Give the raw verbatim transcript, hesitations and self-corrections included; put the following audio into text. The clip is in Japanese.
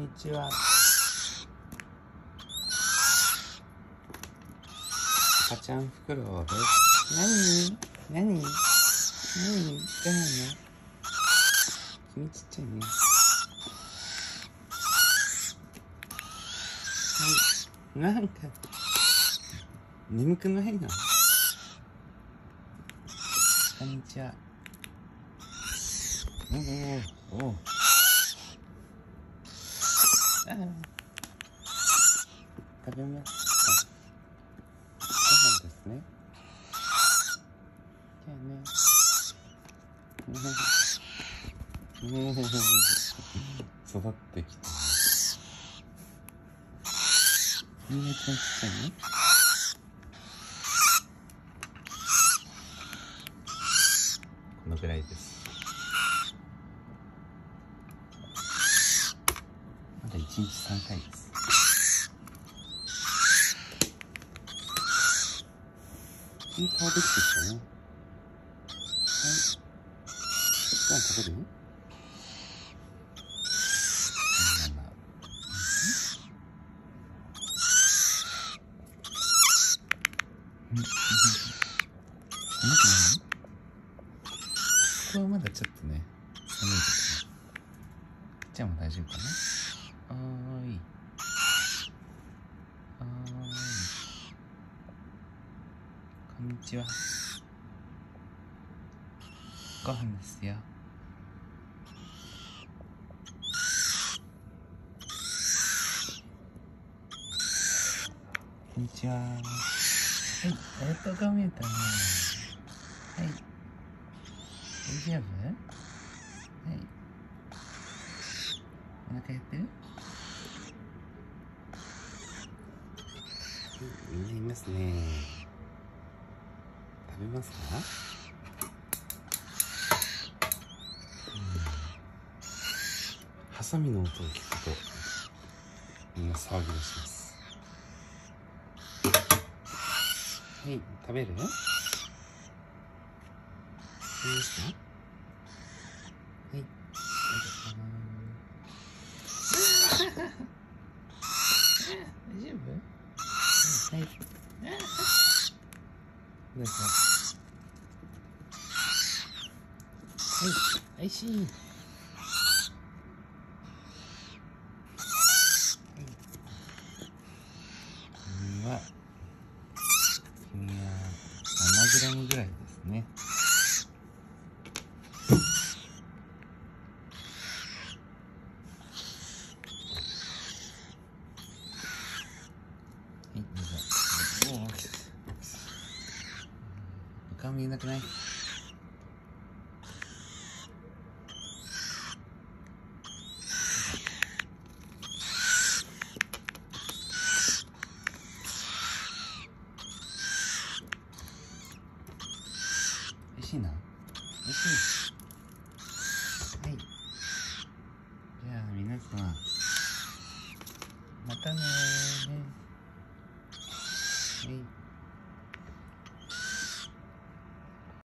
にちは。赤ちゃんフクロウです。なになになにどうなの？君ちっちゃいね。はい。なんか眠くないの？こんにちは。おおおお。ああ。食べますか？ご飯ですね。じゃあね。育ってきた。みんなちゃんちっちゃいね。このぐらいです。まだいちにちさんかいです。いい顔できてきたね。はい。ご飯食べる？うん。寒くない？ここはまだちょっとね、寒いですね。じゃあもう大丈夫かな？おーい。おーい。こんにちは。ご飯ですよ。こんにちは。はい、おっとが見えたね。はい。大丈夫？はい。お腹減ってる？みんないますね。食べますか？うん、ハサミの音を聞くとみんな騒ぎ出します。はい、食べる？食べますか？はい。大丈夫？はい。どうぞ。はい、おいしい。君は、君はななグラムぐらいですね。はい、どうぞ。おお、顔見えなくない？おいしいな。おいしい。はい。じゃあ皆さん、またねー。